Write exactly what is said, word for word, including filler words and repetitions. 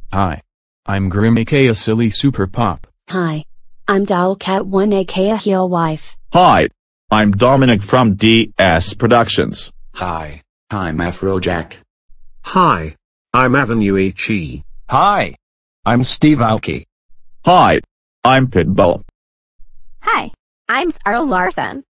Hi. I'm Grim aka Silly Super Pop. Hi. I'm Dowlcat one aka Heel Wife. Hi. I'm Dominic from D S Productions. Hi. I'm Afrojack. Hi. I'm Avenue Ichi. Hi. I'm Steve Aoki. Hi. I'm Pitbull. Hi, I'm Earl Larson.